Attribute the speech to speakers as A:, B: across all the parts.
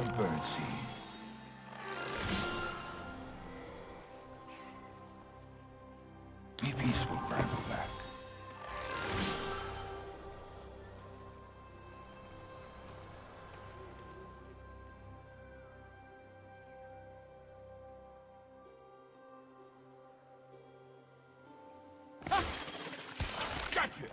A: a birdseed. Be peaceful, Brambleback. Gotcha!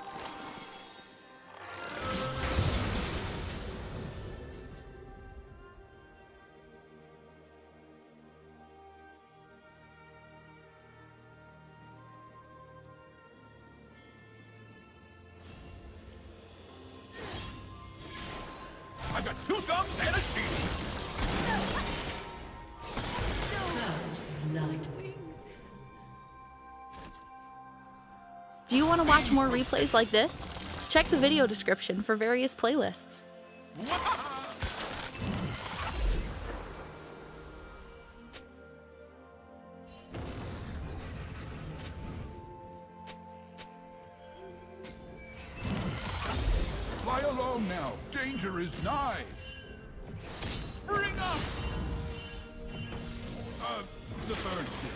A: I got 2 thumbs and a shield!
B: First blood.
C: Do you want to watch more replays like this? Check the video description for various playlists.
A: Fly along now. Danger is nigh. Spring up! The bird did.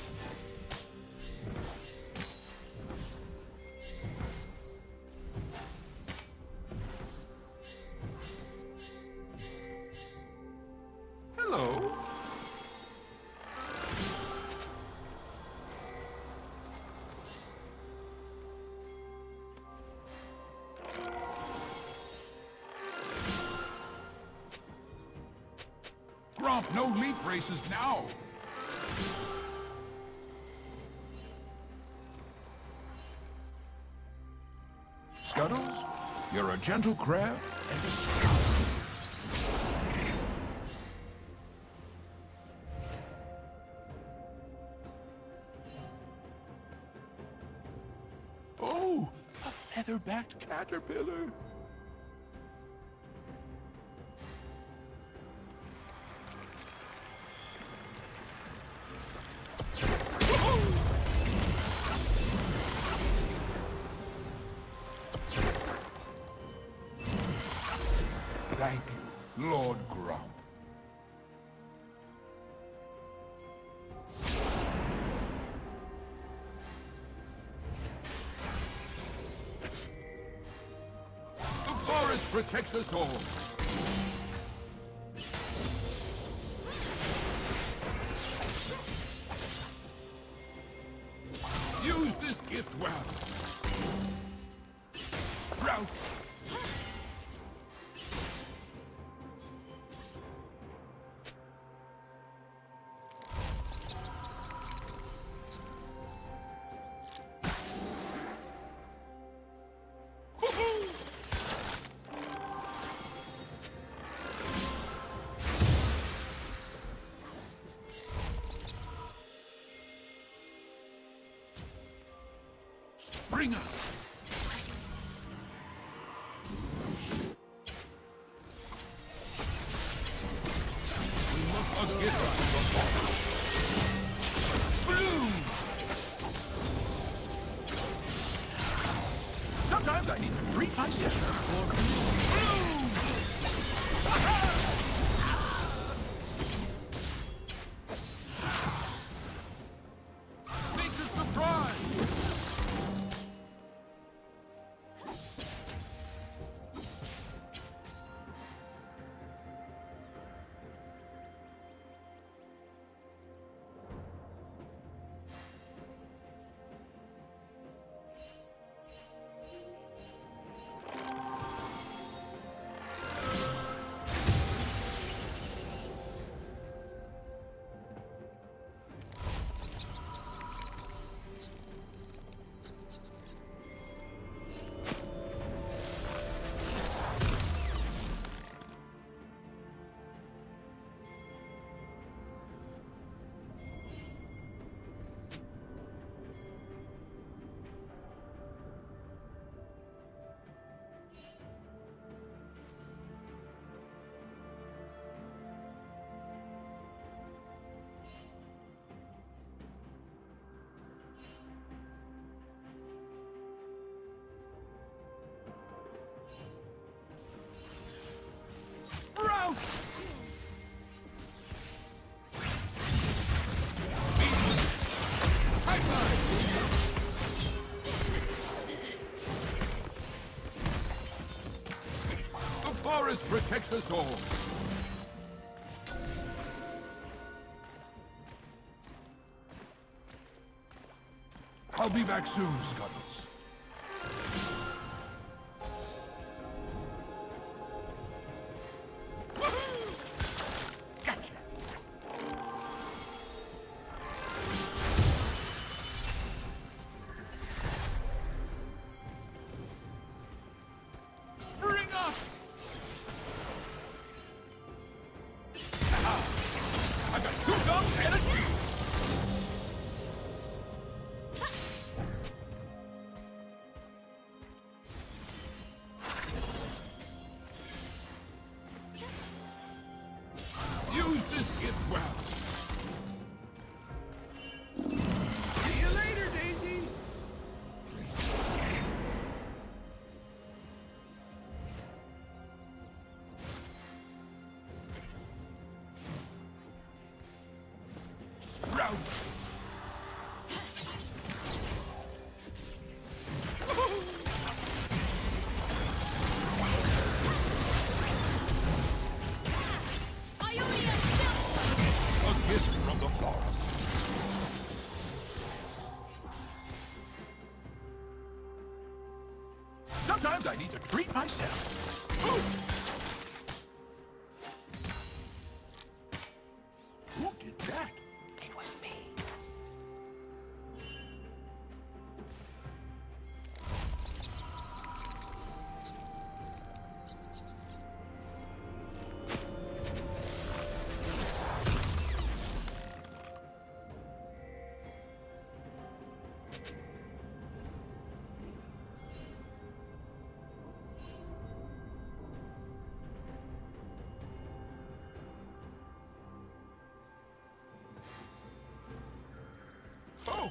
A: Hello. Gromp, no leap races now. Scuttles, you're a gentle crab and a scout. Oh, a feather-backed caterpillar. Thank you, Lord Grump. The forest protects us all. Use this gift well. Route. Bring up. We must get Bloom. Sometimes I need to treat myself. Bloom. Make a surprise. forest protects us all. I'll be back soon, Scuttles. Gotcha. Bring up! I got 2 guns and a shield! Use this gift well. See you later, Daisy. Sprout. A gift from the forest. Sometimes I need to treat myself. Ooh. Who did that? It was me. Oh!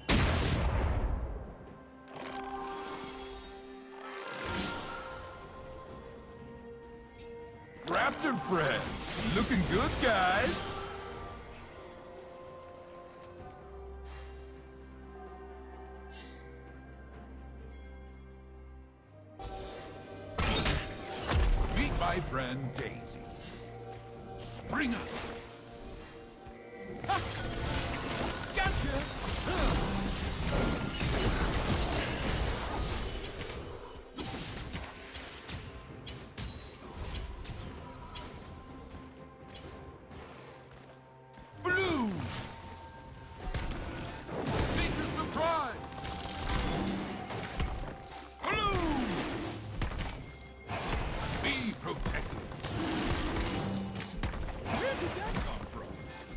A: Raptor friends, looking good, guys. Meet my friend Daisy. Spring up. Ha! Gotcha! Blue! Feature surprise! Blue! Be protected! Where did that come from?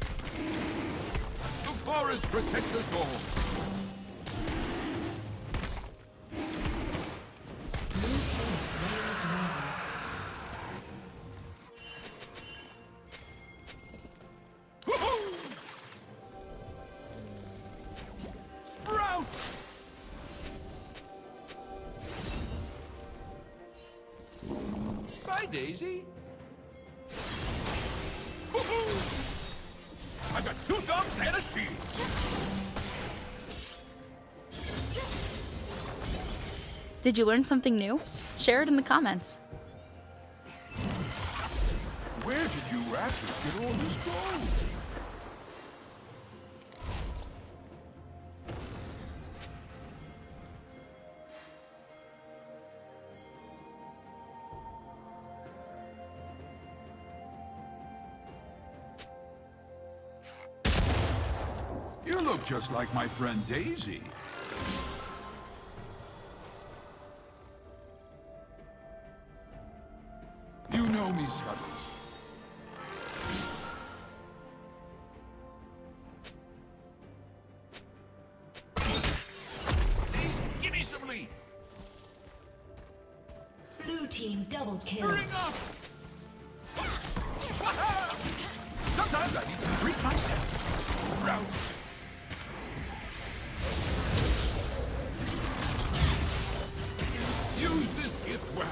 A: The forest protects us all! Sprout! Bye, Daisy. I got 2 thumbs and a shield.
C: Did you learn something new? Share it in the comments.
A: Where did you raptors get all this gold? You look just like my friend Daisy. You know me, Scuttles. Daisy, give me some lead.
B: Blue team double kill.
A: Bring up! Sometimes I need to treat myself. Route. Use this gift well.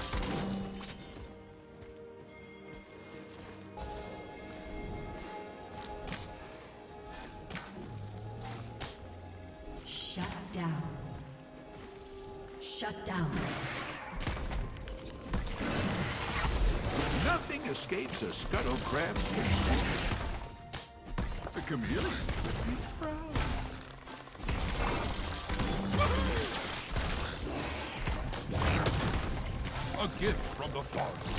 B: Shut down. Shut down.
A: Nothing escapes a scuttle crab's gaze. The chameleon would be proud. A gift from the forest.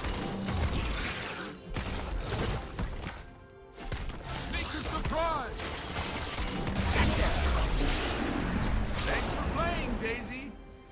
A: Make a surprise! Thanks for playing, Daisy.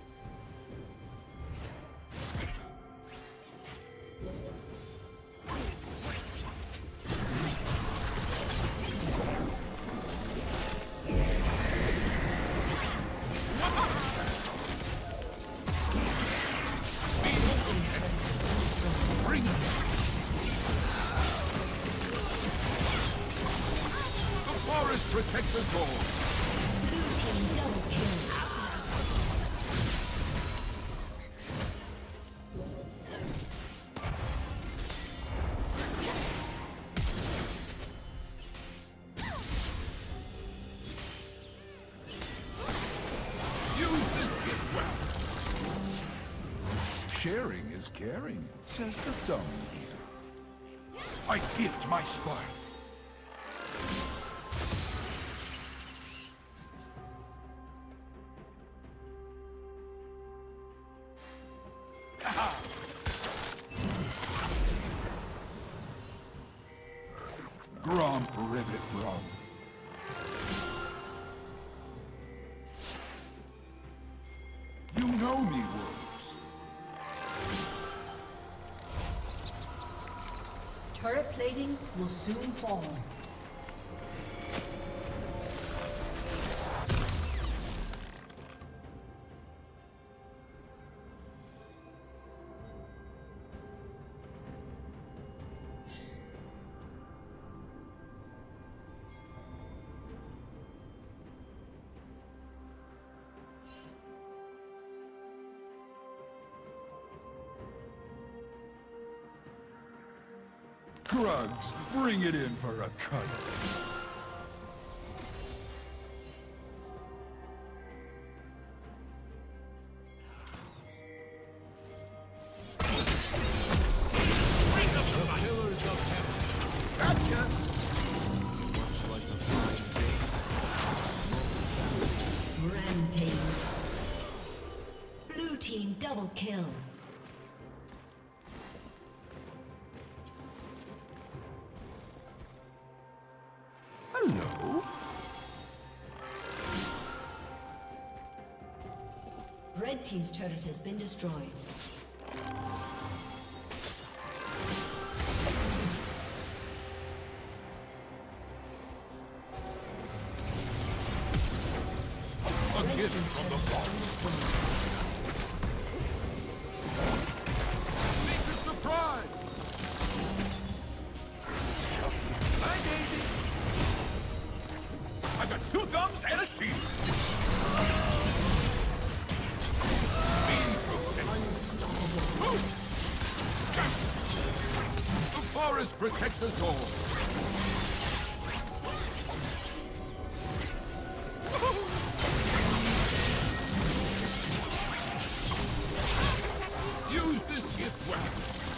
A: Protect us all.
B: Blue team double kill.
A: Use this gift well. Sharing is caring, says the dung eater. I gift my spoil. Gromp, ribbit, gromp. You know me, wolves.
B: Turret plating will soon fall.
A: Krugs, bring it in for a cuddle. Gotcha! Much like a fine day.
B: Rampage. Blue team double kill.
A: Hello?
B: Red team's turret has been destroyed.
A: A gift from the forest. Make a surprise! Hi, Daisy! I've got 2 thumbs and a shield! Unstoppable! The forest protects us all! Use this gift well!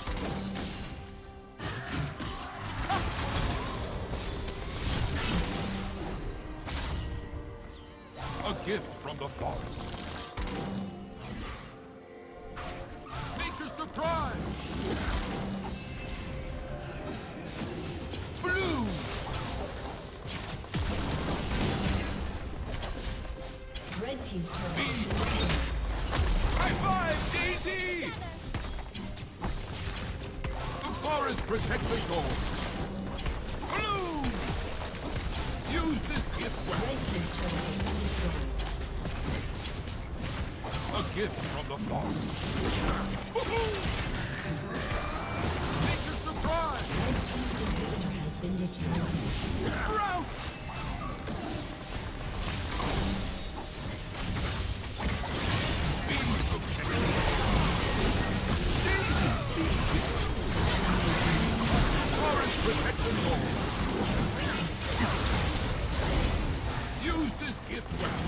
A: A gift from the forest. Make a surprise! Blue!
B: Red team's turret.
A: High five, Daisy! The forest protects us all. Blue! Use this gift well.
B: Red team's turret has been destroyed.
A: A gift from the forest. Make a surprise!
B: Red team's inhibitor has been destroyed.
A: Rout! Forest protect us all. Use this gift well.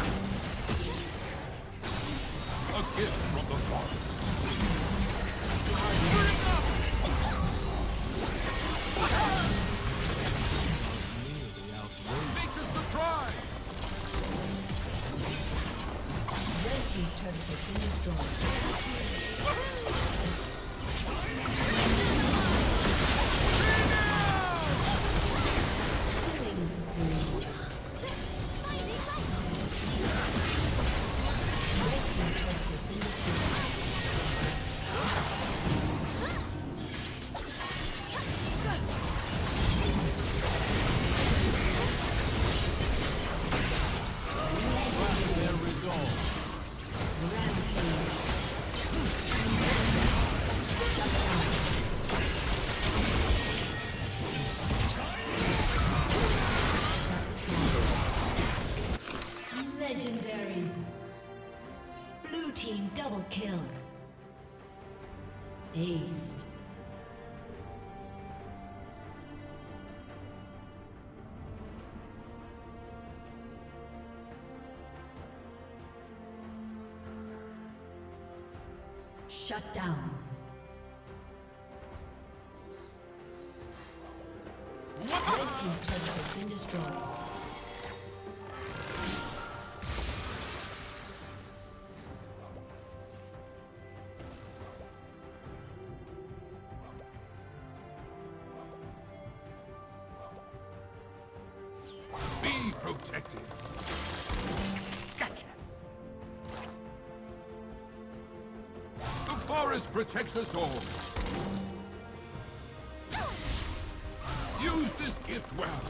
A: A gift from the forest. Make a surprise!
B: Red team's turret has been destroyed. Killing spree. Red team's turret has been destroyed.
A: Their resolve.
B: Legendary. Blue team double kill. Aced. Shut down. Red team's turret has been destroyed.
A: Be protected. Gotcha. The forest protects us all. Use this gift well.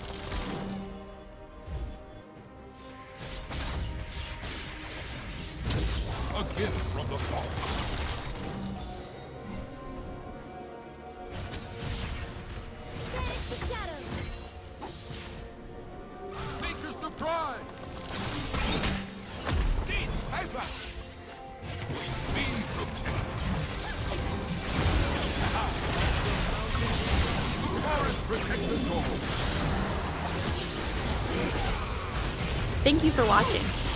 A: A gift from the forest. Make a surprise! Ivern! Be protected. The forest protects us all.
C: Thank you for watching.